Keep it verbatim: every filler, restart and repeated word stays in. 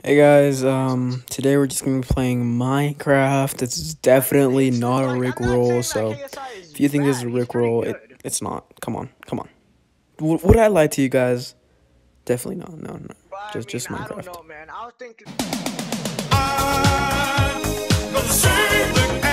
Hey guys, um, today we're just gonna be playing Minecraft. It's definitely not a Rickroll, so if you think this is a Rickroll, it it's not. Come on, come on. W would I lie to you guys? Definitely not. No, no. Just just Minecraft. I don't know, man. I was thinking.